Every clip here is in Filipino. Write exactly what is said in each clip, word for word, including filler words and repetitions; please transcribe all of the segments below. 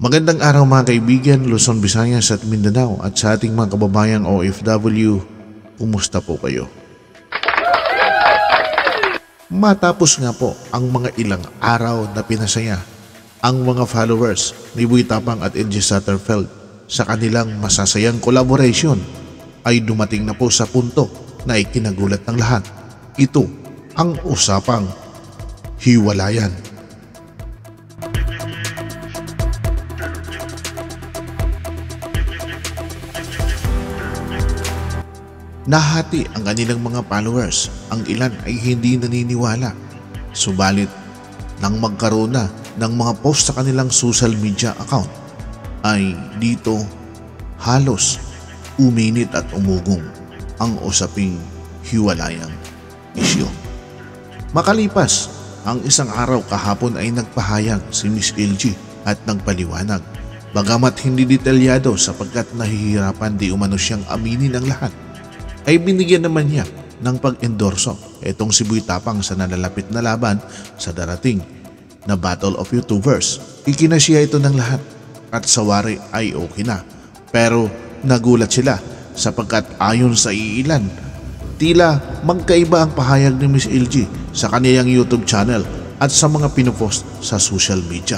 Magandang araw mga kaibigan, Luzon, Visayas at Mindanao at sa ating mga kababayang O F W, kumusta po kayo? Matapos nga po ang mga ilang araw na pinasaya ang mga followers ni Boy Tapang at N J Satterfeld sa kanilang masasayang collaboration ay dumating na po sa punto na ikinagulat ng lahat. Ito ang usapang hiwalayan. Nahati ang kanilang mga followers, ang ilan ay hindi naniniwala. Subalit, nang magkaroon na ng mga post sa kanilang social media account, ay dito halos uminit at umugong ang usaping hiwalayang isyu. Makalipas ang isang araw kahapon ay nagpahayag si Miss L G at nagpaliwanag. Bagamat hindi detalyado sapagkat nahihirapan di umano siyang aminin ang lahat, ay binigyan naman niya ng pag-endorso itong si Boy Tapang sa nalalapit na laban sa darating na Battle of YouTubers. Ikinasya ito ng lahat at sa wari ay okay na. Pero nagulat sila sapagkat ayon sa iilan, tila magkaiba ang pahayag ni Miss L G sa kaniyang YouTube channel at sa mga pinopost sa social media.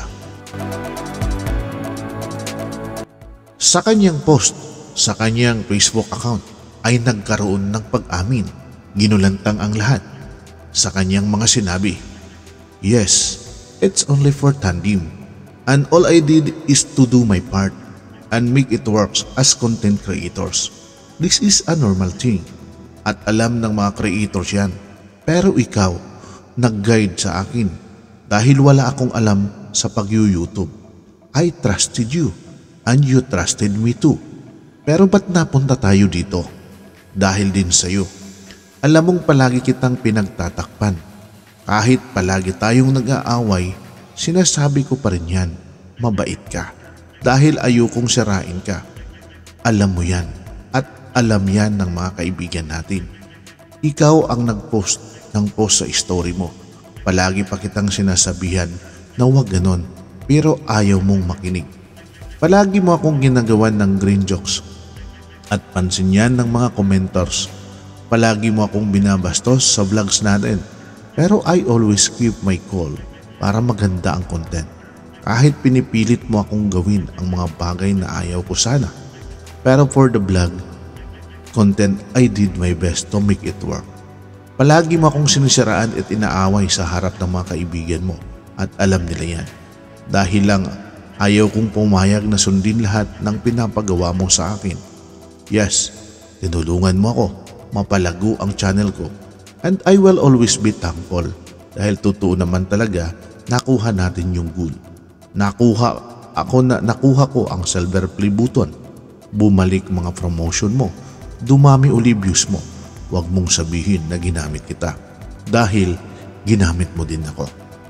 Sa kanyang post sa kanyang Facebook account ay nagkaroon ng pag-amin. Ginulantang ang lahat sa kanyang mga sinabi. Yes, it's only for Tandim. And all I did is to do my part and make it works as content creators. This is a normal thing. At alam ng mga creators yan. Pero ikaw, nag-guide sa akin dahil wala akong alam sa pag-YouTube. I trusted you and you trusted me too. Pero ba't napunta tayo dito? Dahil din sa iyo. Alam mong palagi kitang pinagtatakpan. Kahit palagi tayong nag-aaway, sinasabi ko pa rin yan, mabait ka. Dahil ayokong sirain ka. Alam mo yan at alam yan ng mga kaibigan natin. Ikaw ang nag-post ng post sa story mo. Palagi pa kitang sinasabihan na huwag ganon, pero ayaw mong makinig. Palagi mo akong ginagawan ng green jokes. At pansin yan ng mga commenters. Palagi mo akong binabastos sa vlogs natin. Pero I always keep my call para maganda ang content. Kahit pinipilit mo akong gawin ang mga bagay na ayaw ko sana. Pero for the vlog content, I did my best to make it work. Palagi mo akong sinisiraan at inaaway sa harap ng mga kaibigan mo. At alam nila yan. Dahil lang ayaw kong pumayag na sundin lahat ng pinapagawa mo sa akin. Yes, tinulungan mo ako, mapalago ang channel ko. And I will always be thankful dahil totoo naman talaga nakuha natin yung goal. Nakuha ako na nakuha ko ang silver play button. Bumalik mga promotion mo. Dumami uli views mo. Huwag mong sabihin na ginamit kita dahil ginamit mo din ako.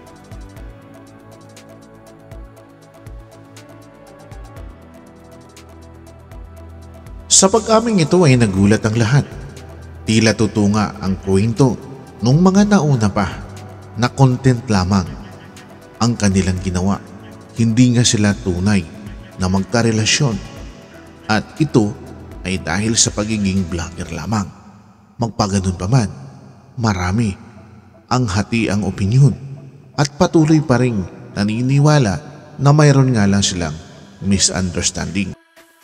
Sa pag-aming ito ay nagulat ang lahat. Tila tutunga ang kwento nung mga nauna pa na content lamang ang kanilang ginawa. Hindi nga sila tunay na magkarelasyon. At ito ay dahil sa pagiging vlogger lamang. Magpaganon pa man, marami ang hati ang opinyon at patuloy pa rin naniniwala na mayroon nga lang silang misunderstanding.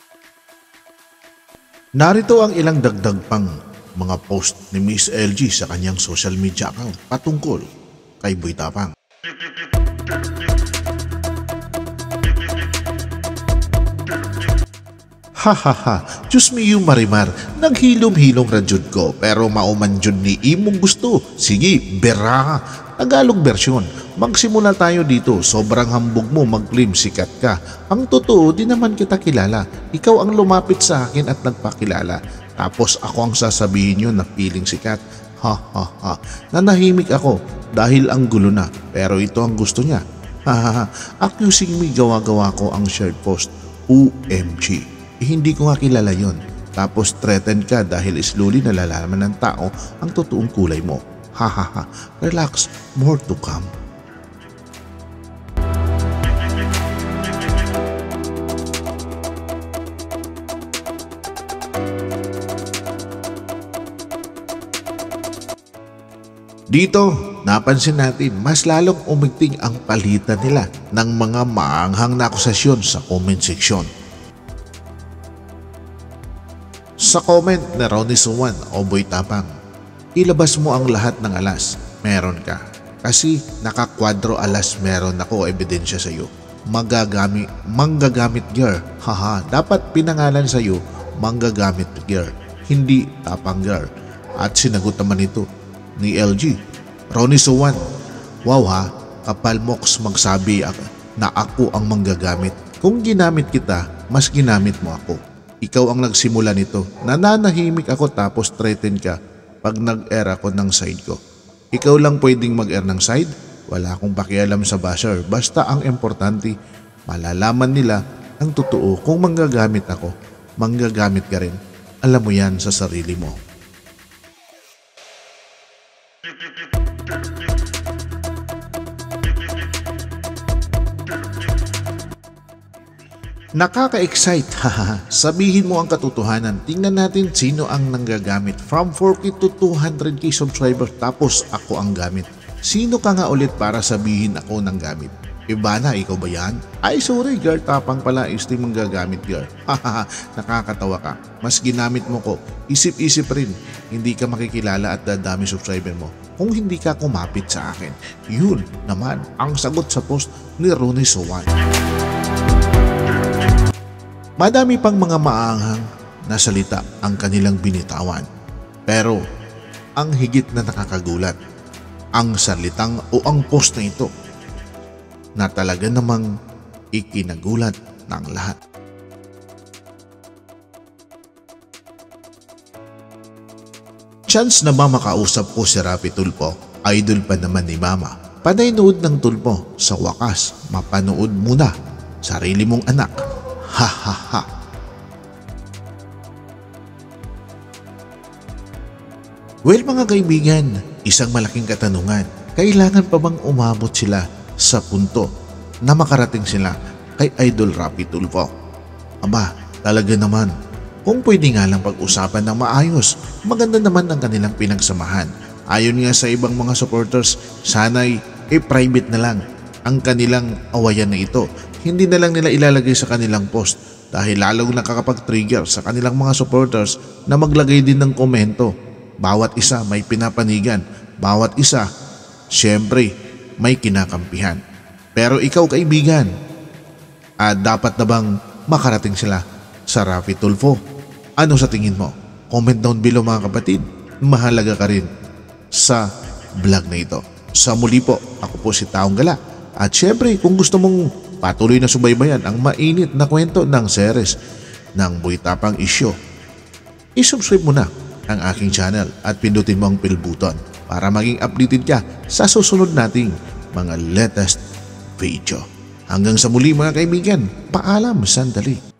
Narito ang ilang dagdag pang mga post ni Miss L G sa kanyang social media account patungkol kay Boy Tapang. Hahaha, Diyos mi yung marimar, naghilom-hilong radyod ko pero mauman jud ni imong gusto. Sige, bera, Tagalog version. Magsimula tayo dito, sobrang hambog mo mag-claim sikat ka. Ang totoo, di naman kita kilala. Ikaw ang lumapit sa akin at nagpakilala. Tapos ako ang sasabihin nyo na feeling sikat. Ha ha ha, nanahimik ako dahil ang gulo na. Pero ito ang gusto niya. Ha ha ha, accusing me gawa-gawa ko ang shared post. O M G, eh, hindi ko nga kilala yon. Tapos threaten ka dahil slowly nalalaman ng tao ang totoong kulay mo. Ha ha ha, relax, more to come. Dito, napansin natin mas lalong umigting ang palitan nila ng mga maanghang na akusasyon sa comment section. Sa comment ni Ronnie Suwan o Boy Tapang, ilabas mo ang lahat ng alas, meron ka. Kasi nakakwadro alas meron ako ebidensya sa iyo. Magagamit, manggagamit girl, haha, dapat pinangalan sa iyo, manggagamit girl, hindi tapang girl. At sinagot naman ito ni L G, Ronnie Suwan, wow ha, kapal moks magsabi na ako ang manggagamit. Kung ginamit kita, mas ginamit mo ako. Ikaw ang nagsimula nito. Nananahimik ako tapos threaten ka pag nag-air ako ng side ko. Ikaw lang pwedeng mag-air ng side? Wala akong pakialam sa basher. Basta ang importante, malalaman nila ang totoo. Kung manggagamit ako, manggagamit ka rin. Alam mo yan sa sarili mo. Nakaka-excite, haha. Sabihin mo ang katotohanan. Tingnan natin sino ang nanggagamit. From four K to two hundred K subscribers tapos ako ang gamit. Sino ka nga ulit para sabihin ako nang gamit? Ivana, ikaw ba yan? Ay sorry girl, tapang pala is di manggagamit girl. Hahaha, nakakatawa ka. Mas ginamit mo ko. Isip-isip rin. Hindi ka makikilala at dadami subscriber mo kung hindi ka kumapit sa akin. Yun naman ang sagot sa post ni Ronnie Suwan. Madami pang mga maanghang na salita ang kanilang binitawan. Pero ang higit na nakakagulat, ang salitang o ang post na ito na talaga namang ikinagulat ng lahat. Chance na ba makausap ko si Rapi Tulfo? Idol pa naman ni Mama. Panaynood ng Tulfo, sa wakas mapanood muna sarili mong anak. Ha ha ha. Well mga kaibigan, isang malaking katanungan. Kailangan pa bang umabot sila sa punto na makarating sila kay Idol Rapi Tulfo? Aba, talaga naman. Kung pwede nga lang pag-usapan ng maayos, maganda naman ang kanilang pinagsamahan. Ayon nga sa ibang mga supporters, sana'y i-private na lang ang kanilang awayan na ito. Hindi na lang nila ilalagay sa kanilang post dahil lalong nakakapag-trigger sa kanilang mga supporters na maglagay din ng komento. Bawat isa may pinapanigan, bawat isa, syempre, may kinakampihan. Pero ikaw kaibigan, ah, dapat na bang makarating sila sa Rapi Tulfo? Ano sa tingin mo? Comment down below mga kapatid. Mahalaga ka rin sa vlog na ito. Sa muli po, ako po si Taong Gala. At syempre, kung gusto mong patuloy na subaybayan ang mainit na kwento ng series ng Boy Tapang Issue, isubscribe mo na ang aking channel at pindutin mo ang bell button para maging updated ka sa susunod nating mga latest video. Hanggang sa muli mga kaibigan, paalam, sandali.